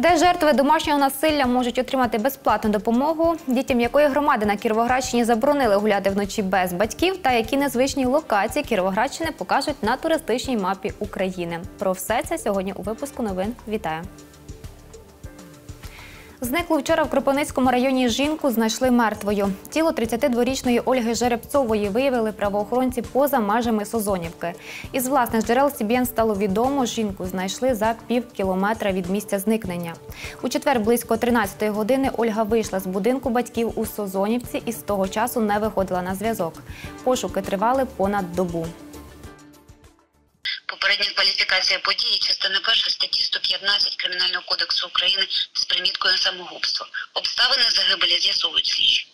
Де жертви домашнього насилля можуть отримати безплатну допомогу, дітям якої громади на Кіровоградщині заборонили гуляти вночі без батьків та які незвичні локації Кіровоградщини покажуть на туристичній мапі України. Про все це сьогодні у випуску новин. Вітаю! Зниклу вчора в Кропивницькому районі жінку знайшли мертвою. Тіло 32-річної Ольги Жеребцової виявили правоохоронці поза межами Созонівки. Із власних джерел СІБІН стало відомо, жінку знайшли за пів кілометра від місця зникнення. У четвер близько 13-ї години Ольга вийшла з будинку батьків у Созонівці і з того часу не виходила на зв'язок. Пошуки тривали понад добу. Попередня кваліфікація події, частина 1 статті 115 Кримінального кодексу України з приміткою самогубство. Обставини загибелі з'ясовують слідчі.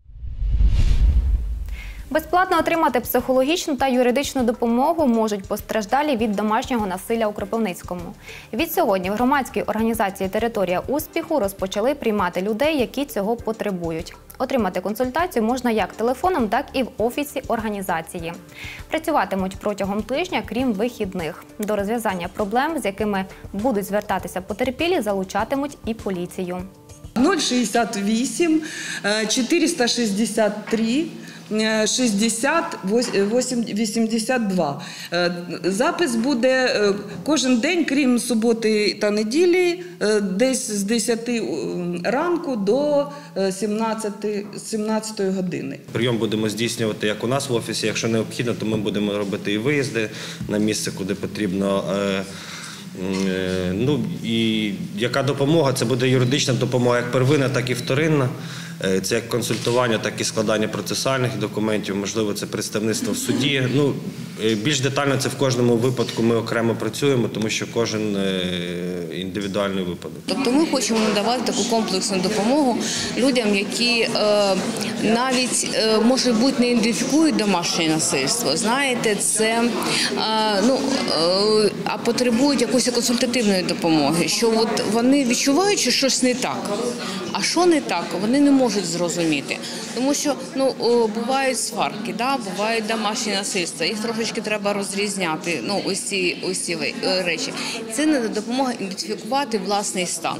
Безплатно отримати психологічну та юридичну допомогу можуть постраждалі від домашнього насилля у Кропивницькому. Відсьогодні в громадській організації «Територія успіху» розпочали приймати людей, які цього потребують. Отримати консультацію можна як телефоном, так і в офісі організації. Працюватимуть протягом тижня, крім вихідних. До розв'язання проблем, з якими будуть звертатися потерпілі, залучатимуть і поліцію. 068 463 60 82. Запис буде кожен день, крім суботи та неділі, десь з 10 ранку до 17 години. Прийом будемо здійснювати як у нас в офісі, якщо необхідно, то ми будемо робити і виїзди на місце, куди потрібно. Ну і яка допомога? Це буде юридична допомога як первинна, так і вторинна. Це як консультування, так і складання процесуальних документів, можливо, це представництво в суді. Ну, більш детально це в кожному випадку ми окремо працюємо, тому що кожен індивідуальний випадок. Тобто ми хочемо надавати таку комплексну допомогу людям, які навіть, може бути, не ідентифікують домашнє насильство, знаєте, це, а потребують якоїсь консультативної допомоги, що от вони відчувають, що щось не так. А що не так, вони не можуть зрозуміти. Тому що бувають сварки, бувають домашні насильства, їх трошечки треба розрізняти, ось ці речі. Це не допомога ідентифікувати власний стан.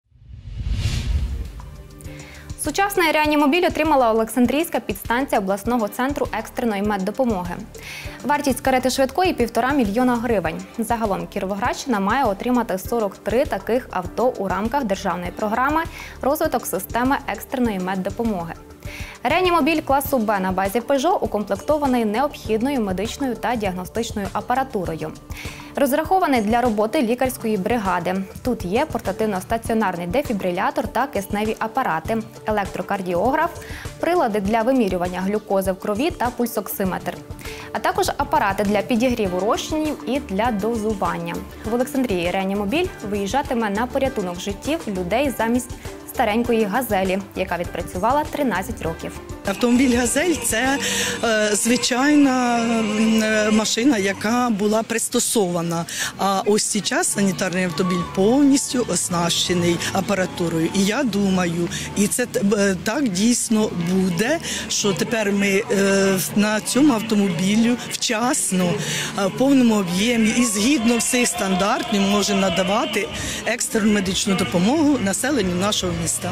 Сучасний реанімобіль отримала Олександрійська підстанція обласного центру екстреної меддопомоги. Вартість карети швидкої – 1,5 мільйона гривень. Загалом Кіровоградщина має отримати 43 таких авто у рамках державної програми «Розвиток системи екстреної меддопомоги». Реанімобіль класу Б на базі «Пежо» укомплектований необхідною медичною та діагностичною апаратурою. Розрахований для роботи лікарської бригади. Тут є портативно-стаціонарний дефібрилятор та кисневі апарати, електрокардіограф, прилади для вимірювання глюкози в крові та пульсоксиметр. А також апарати для підігріву розчинів і для дозування. В Олександрії реанімобіль виїжджатиме на порятунок життів людей замість старенької «Газелі», яка відпрацювала 13 років. Автомобіль «Газель» – це звичайна машина, яка була пристосована. А ось зараз санітарний автомобіль повністю оснащений апаратурою. І я думаю, і це так дійсно буде, що тепер ми на цьому автомобілі вчасно, в повному об'ємі і згідно всіх стандартів можемо надавати екстрену медичну допомогу населенню нашого міста.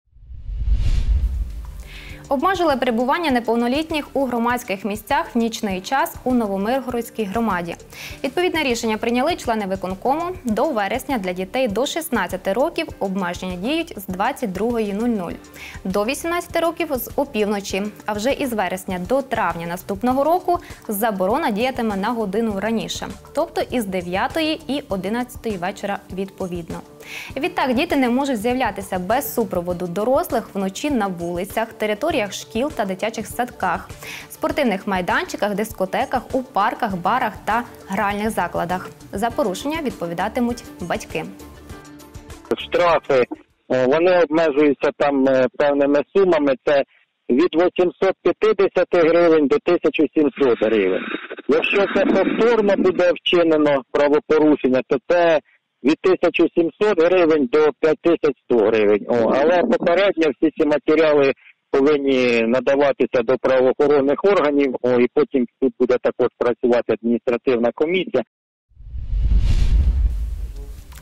Обмежили перебування неповнолітніх у громадських місцях в нічний час у Новомиргородській громаді. Відповідне рішення прийняли члени виконкому. До вересня для дітей до 16 років обмеження діють з 22:00. До 18 років – з опівночі. А вже із вересня до травня наступного року заборона діятиме на годину раніше. Тобто із 9 і 11 вечора відповідно. Відтак діти не можуть з'являтися без супроводу дорослих вночі на вулицях, територіях шкіл та дитячих садках, спортивних майданчиках, дискотеках, у парках, барах та гральних закладах. За порушення відповідатимуть батьки. Штрафи, вони обмежуються там певними сумами, це від 850 гривень до 1700 гривень. Якщо це повторно буде вчинено правопорушення, то це від 1700 гривень до 5100 гривень. Але попередньо всі ці матеріали повинні надаватися до правоохоронних органів, і потім тут буде також працювати адміністративна комісія.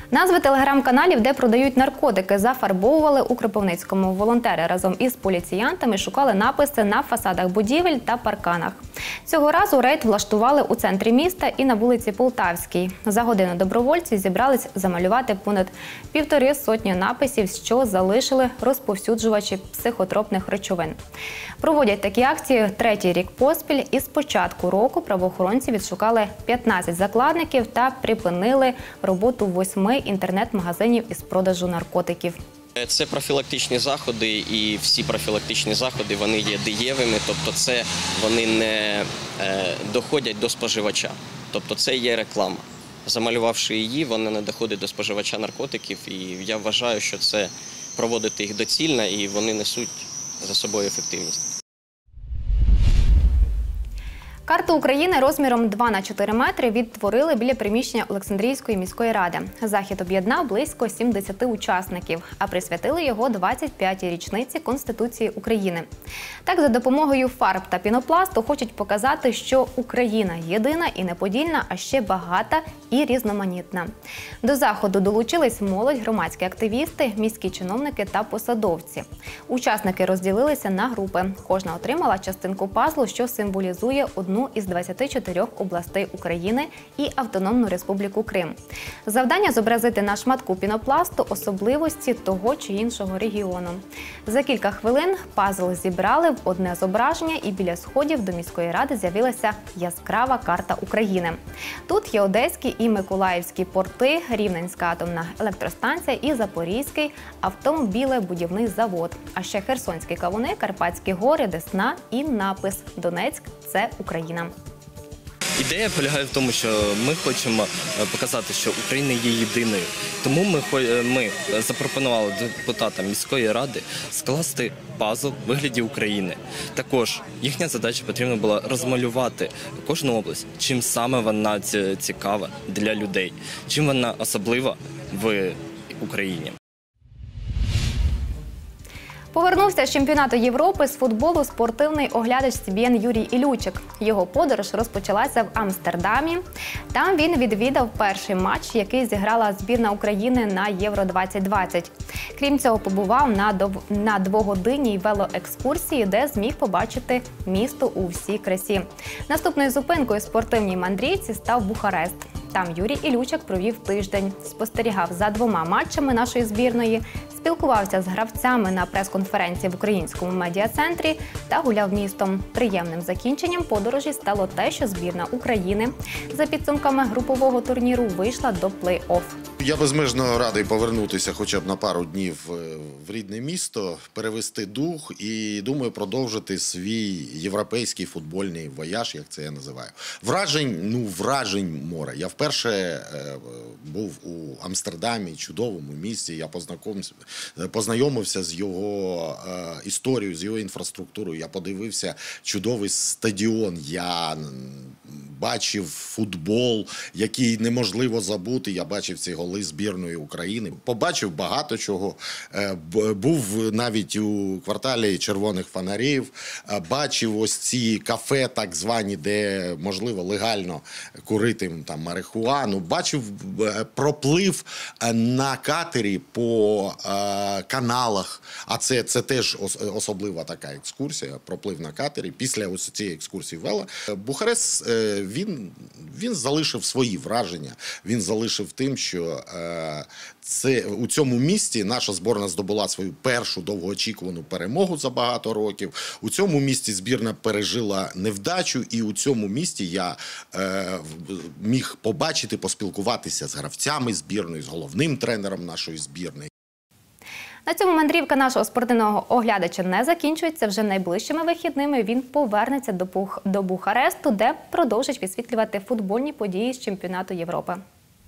Назви телеграм-каналів, де продають наркотики, зафарбовували у Кропивницькому. Волонтери разом із поліціянтами шукали написи на фасадах будівель та парканах. Цього разу рейд влаштували у центрі міста і на вулиці Полтавській. За годину добровольці зібрались замалювати понад 150 написів, що залишили розповсюджувачі психотропних речовин. Проводять такі акції третій рік поспіль, і з початку року правоохоронці відшукали 15 закладників та припинили роботу 8 інтернет-магазинів із продажу наркотиків. Це профілактичні заходи, і всі профілактичні заходи вони є дієвими, тобто це вони не доходять до споживача, тобто це є реклама. Замалювавши її, вона не доходить до споживача наркотиків, і я вважаю, що це проводити їх доцільно, і вони несуть за собою ефективність. Карту України розміром 2 на 4 метри відтворили біля приміщення Олександрійської міської ради. Захід об'єднав близько 70 учасників, а присвятили його 25-й річниці Конституції України. Так, за допомогою фарб та пінопласту хочуть показати, що Україна єдина і неподільна, а ще багата і різноманітна. До заходу долучились молодь, громадські активісти, міські чиновники та посадовці. Учасники розділилися на групи. Кожна отримала частинку пазлу, що символізує одну із 24 областей України і Автономну Республіку Крим. Завдання – зобразити на шматку пінопласту особливості того чи іншого регіону. За кілька хвилин пазл зібрали в одне зображення, і біля сходів до міської ради з'явилася яскрава карта України. Тут є Одеський і Миколаївські порти, Рівненська атомна електростанція і Запорізький автомобілебудівний завод. А ще Херсонські кавуни, Карпатські гори, Десна і напис «Донецьк – це Україна». Ідея полягає в тому, що ми хочемо показати, що Україна є єдиною. Тому ми запропонували депутатам міської ради скласти пазл у вигляді України. Також їхня задача потрібно було розмалювати кожну область, чим саме вона цікава для людей, чим вона особлива в Україні. Повернувся з чемпіонату Європи з футболу спортивний оглядач СІБІН Юрій Ілючик. Його подорож розпочалася в Амстердамі. Там він відвідав перший матч, який зіграла збірна України на Євро-2020. Крім цього, побував на двогодинній велоекскурсії, де зміг побачити місто у всій красі. Наступною зупинкою спортивній мандрівці став Бухарест. Там Юрій Ілючик провів тиждень, спостерігав за 2 матчами нашої збірної, спілкувався з гравцями на прес-конференції в Українському медіа-центрі та гуляв містом. Приємним закінченням подорожі стало те, що збірна України за підсумками групового турніру вийшла до плей-офф. Я безмежно радий повернутися хоча б на пару днів в рідне місто, перевести дух і, думаю, продовжити свій європейський футбольний вояж, як це я називаю. Вражень море. Я вперше був у Амстердамі, чудовому місті, я познайомився з його історією, з його інфраструктурою, я подивився чудовий стадіон, я бачив футбол, який неможливо забути, я бачив ці голи збірної України, побачив багато чого, був навіть у кварталі Червоних фонарів, бачив ось ці кафе так звані, де можливо легально курити там марихуану, бачив проплив на катері по каналах, а це теж особлива така екскурсія, проплив на катері. Після ось цієї екскурсії вела. Бухарест, він залишив свої враження, він залишив тим, що у цьому місті наша збірна здобула свою першу довгоочікувану перемогу за багато років. У цьому місті збірна пережила невдачу, і у цьому місті я міг побачити, поспілкуватися з гравцями збірної, з головним тренером нашої збірної. На цьому мандрівка нашого спортивного оглядача не закінчується. Вже найближчими вихідними він повернеться до Бухаресту, де продовжить висвітлювати футбольні події з чемпіонату Європи.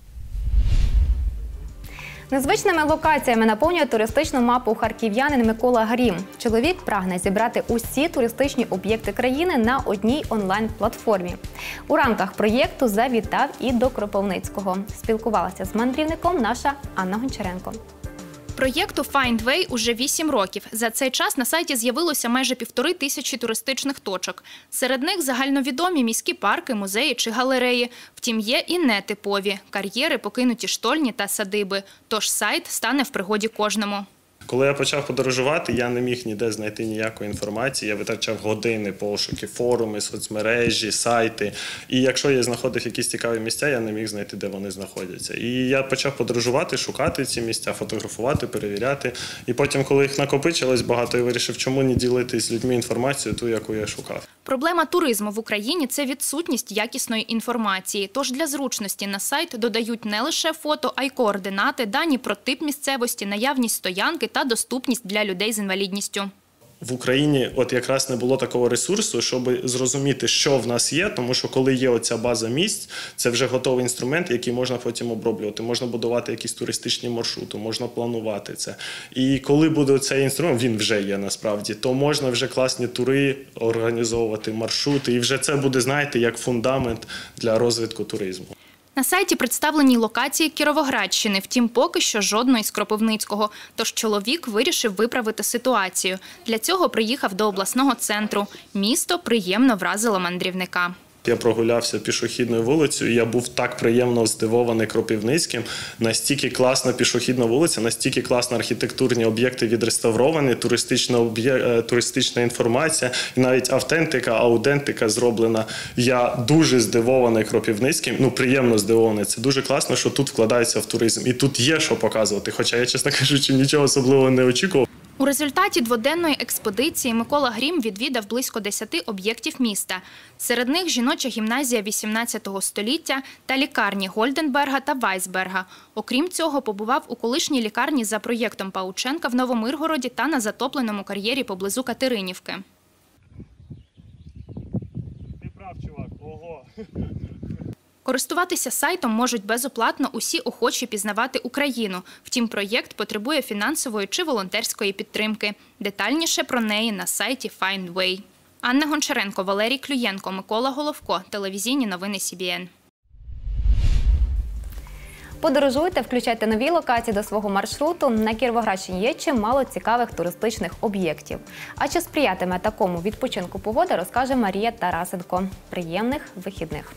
Незвичними локаціями наповнює туристичну мапу харків'янин Микола Грім. Чоловік прагне зібрати усі туристичні об'єкти країни на одній онлайн-платформі. У рамках проєкту завітав і до Кропивницького. Спілкувалася з мандрівником наша Анна Гончаренко. Проєкту FindWay уже 8 років. За цей час на сайті з'явилося майже 1500 туристичних точок. Серед них загальновідомі міські парки, музеї чи галереї. Втім, є і нетипові – кар'єри, покинуті штольні та садиби. Тож сайт стане в пригоді кожному. Коли я почав подорожувати, я не міг ніде знайти ніякої інформації. Я витрачав години пошуки, форуми, соцмережі, сайти. І якщо я знаходив якісь цікаві місця, я не міг знайти, де вони знаходяться. І я почав подорожувати, шукати ці місця, фотографувати, перевіряти. І потім, коли їх накопичилось багато, я вирішив, чому не ділитись з людьми інформацією, ту, яку я шукав. Проблема туризму в Україні – це відсутність якісної інформації. Тож для зручності на сайт додають не лише фото, а й координати, дані про тип місцевості, наявність стоянки та доступність для людей з інвалідністю. В Україні от якраз не було такого ресурсу, щоб зрозуміти, що в нас є, тому що коли є оця база місць, це вже готовий інструмент, який можна потім оброблювати. Можна будувати якісь туристичні маршрути, можна планувати це. І коли буде цей інструмент, він вже є насправді, то можна вже класні тури організовувати, маршрути, і вже це буде, знаєте, як фундамент для розвитку туризму. На сайті представлені локації Кіровоградщини, втім поки що жодної з Кропивницького. Тож чоловік вирішив виправити ситуацію. Для цього приїхав до обласного центру. Місто приємно вразило мандрівника. Я прогулявся пішохідною вулицею, і я був так приємно здивований Кропивницьким. Настільки класна пішохідна вулиця, настільки класні архітектурні об'єкти відреставровані, туристична інформація, і навіть автентика, аутентика зроблена. Я дуже здивований Кропивницьким, приємно здивований. Це дуже класно, що тут вкладається в туризм. І тут є що показувати, хоча я, чесно кажучи, нічого особливого не очікував. У результаті дводенної експедиції Микола Грім відвідав близько 10 об'єктів міста. Серед них жіноча гімназія 18 століття та лікарні Гольденберга та Вайсберга. Окрім цього, побував у колишній лікарні за проєктом Паученка в Новомиргороді та на затопленому кар'єрі поблизу Катеринівки. Ти прав, чувак, ого! Користуватися сайтом можуть безоплатно усі охочі пізнавати Україну. Втім, проєкт потребує фінансової чи волонтерської підтримки. Детальніше про неї на сайті FindWay. Анна Гончаренко, Валерій Клюєнко, Микола Головко. Телевізійні новини СІБІН. Подорожуйте, включайте нові локації до свого маршруту. На Кіровоградщині є чимало цікавих туристичних об'єктів. А чи сприятиме такому відпочинку погода, розкаже Марія Тарасенко. Приємних вихідних!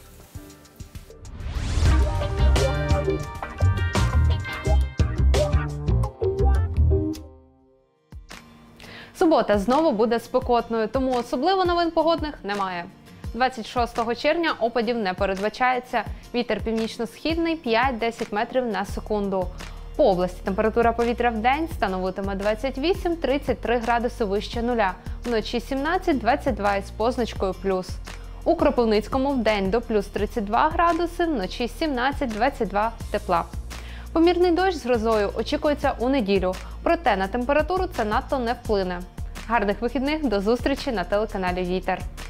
Субота знову буде спекотною, тому особливо новин погодних немає. 26 червня опадів не передбачається. Вітер північно-східний 5-10 метрів на секунду. По області температура повітря в день становитиме 28-33 градуси вище нуля. Вночі 17-22 із позначкою плюс. У Кропивницькому в день до плюс 32 градуси, вночі 17-22 тепла. Помірний дощ з грозою очікується у неділю, проте на температуру це надто не вплине. Гарних вихідних, до зустрічі на телеканалі Вітер.